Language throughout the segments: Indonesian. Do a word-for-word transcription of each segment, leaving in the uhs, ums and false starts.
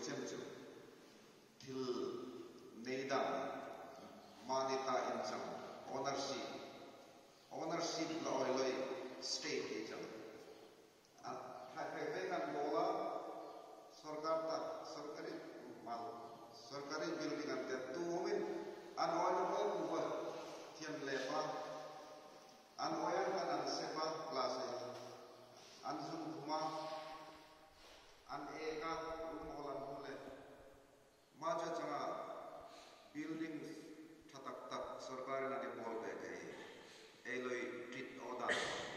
chem chu til neida manita in chang ownership ownership la oi loi state e chang a hai hai ve kan bola sarkar ta sarkari mal sarkari building an te tu homin an oi na oi ku thiam le pa an oi kan an sepa class e an sun kuma an eka room holan hole ma cha changa building thatak tak sarkar na ni bol be kai eloi treat oda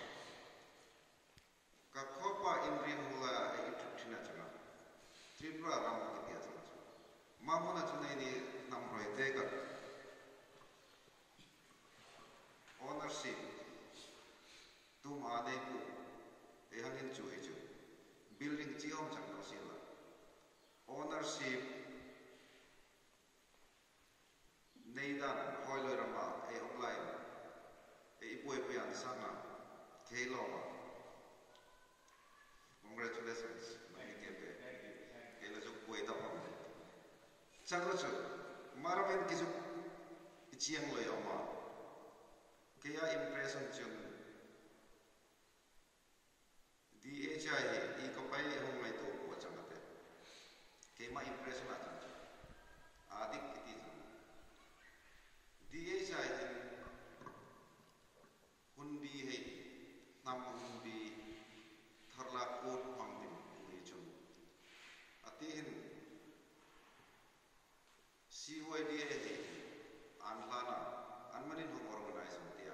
ka khopa in rin hula e triptina changa tripura ram ki dia changa ma mona chunai ni nam roi te ka ownership tu ma dei pu e hangin chu e chu building chi om chang no sila ownership neidan hoiloi rama e online e ipoi pian sanga kelo congratulations mai kepe kelo ju poi da pam changro chu maramen ki ju chiang loi ama kaya impression chun D H I e kapai hong mai to ko changate ke ma impression a chang adik kiti D H I hundi hei nam hundi tharla kot pangdim ui chun atin C Y D A hei anlana anmanin hong organize dia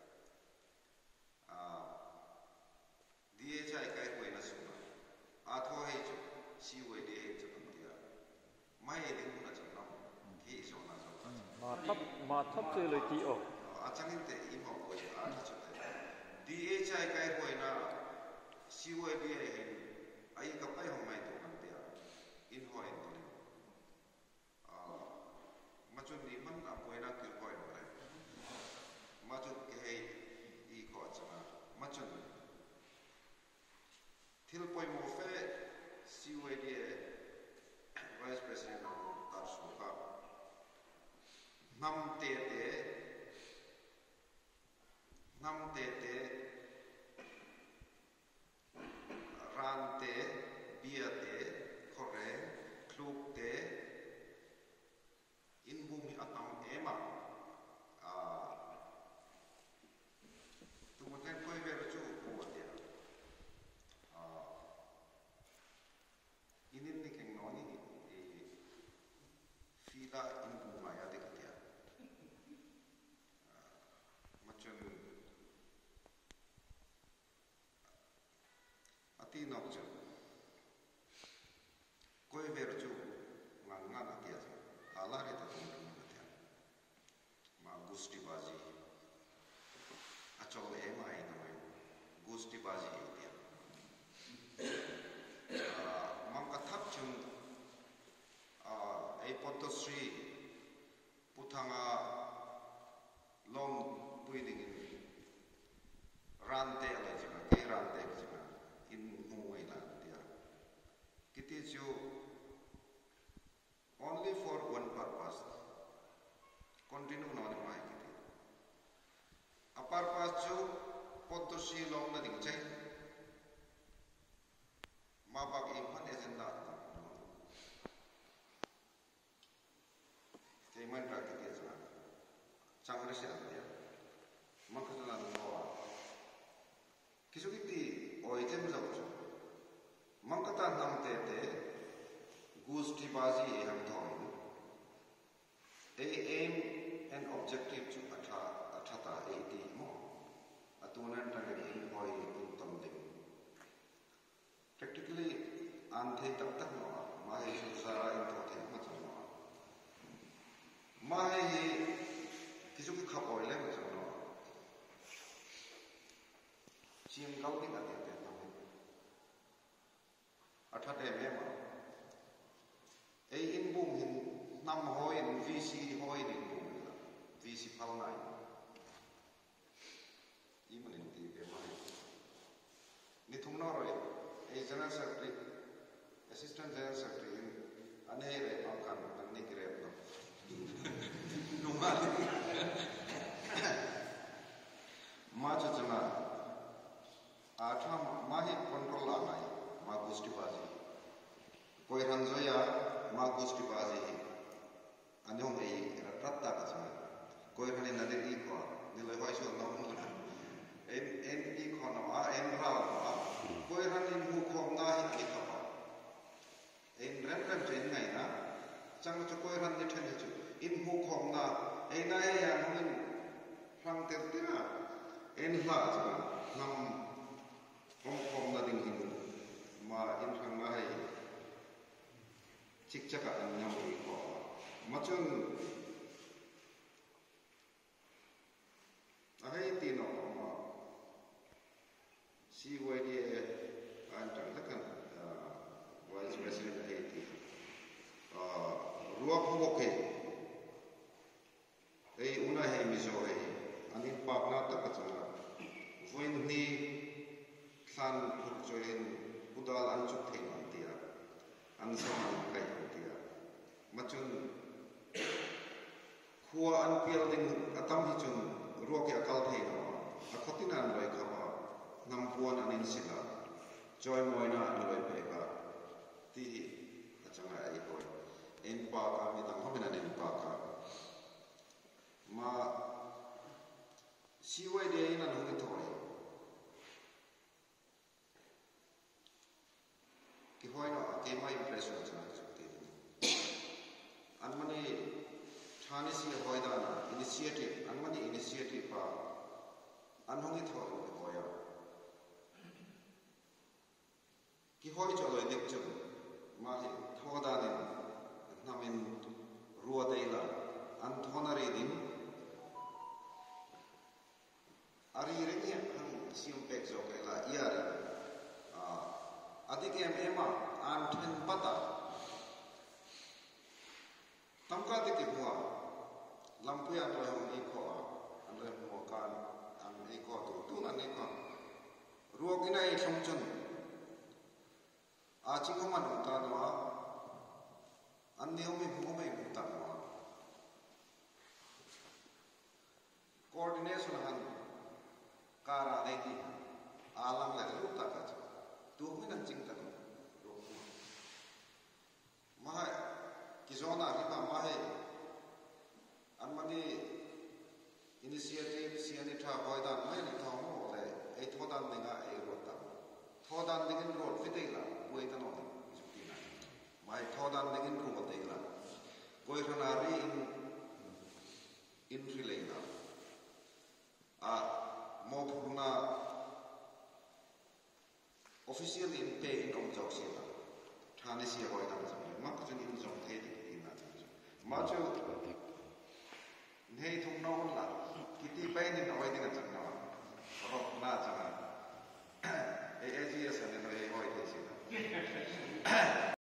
D H I kai koi na suna atho hei chu C Y D A hei chu dia mai ding na chu nam ki so na so ma thap ma thap che loi ti o achangin te i mo ko a chu D H I kai koi na C Y D A hei ai ka pai hong mai to kan dia in hoi to ni a ma chu ni man a koi na ki koi na ma chu ke hei i ko changa ma chu til Poimaw fe C Y D A vice president Darlong ka Hnam te te Hnam te te ran te bia te khore kluk te in bumi atam ema a tu moten koi ver chu ko dia a inin ni keng noni e fila in buma ya de dia macam ati nok chu koi ver chu ngang ngang atia ala re ta tum atia ma gusti baji achol e mai na mai gusti baji atia mang ka thap chung a ei potosri puthanga long puiding in rante ala jima ke rante jima in muwai la dia kiti chu only for one purpose continue na ni mai kiti a purpose chu potosri long na ding chai ma bag impan agenda ke man ra kiti chu changre se dia makatlan no kisukiti oitem zawchu mangkatan nam te te gusti baji e ham thoi a aim and objective chu atha athata e ti mo atunan ta ni hoi in tom ding practically anthe tak tak no ma he su sara in to the ma chu no ma he kisuk khap oile ma chu no chim kau ni ka te te no atha te me ma ei in bum hin nam hoi in V C hoi in bum V C phau nai i man in ti te ma ni thum no roi ei general secretary assistant general secretary in Ane re pangkan nang ni kirep no. Nungal. Macho jama atham mahi control anai ma gusti baji. Koi ranjoya ma gusti baji. Anyong ei ratta ka jama. Koi rani nade i ko ni loi hoi so no no. En en i ko no a en ra a. Koi rani hu ko na hi ki ka. En ren ren chen ngai na. Chang cho koi ran ni then chu. In hu ko na ei na ya hongin rang ter tira. En hla jama nam hong kong na ding hin ma in rang na hai chik chaka an nyam ri ko ma chun a hai ti no ma si wai di an tang la kan vice president hai ti a ruwa ko ke ei una hai mi zo hai anin pak na ta ka changa When ni khan phuk join udal an chuk thei man tia an sam kai tia machun khuwa an pial ding atam hi chun ro ke akal thei no a khotina an loi khama nam puan an in sila joy moina an loi pe ka ti achanga ai koi en pa ka mi tang homina nen pa ka ma siwai de ina no ni thoi Hoi no ke mai impression chana chukte an mani thani si hoi da na initiative an mani initiative pa an hongi thoi ke hoya ki hoi chalo dek chum ma he thoda din namin ruwa deila an thonare din ari renge hang sium pek zo ke la iari Adik em ema an ten pata tamka de ke hua lampuya to hong i ko an le mo kan an i ko tu tu na ne ko ruok ina i thong chon a chi ko man ta no an ne me hu me hu ta no coordination han kara de ki alam la ru ta ka tu mi nan ching tan ro ma ki zona ri ma ma he an mani initiative siani tha hoi dan mai ni thong mo le ei thodan me nga ei ro ta thodan dingin ro fi dei la pui ta no ni ti na mai thodan dingin ro dei la koi khana ri in in ri le na a mo phuna official in pay in om jok sila thani si hoi dan sa ma ka chun in jong thei dik in na ma chu nei thung no la kiti pai ni hoi ding chang na ro na chang e e ji sa ne hoi hoi thei sila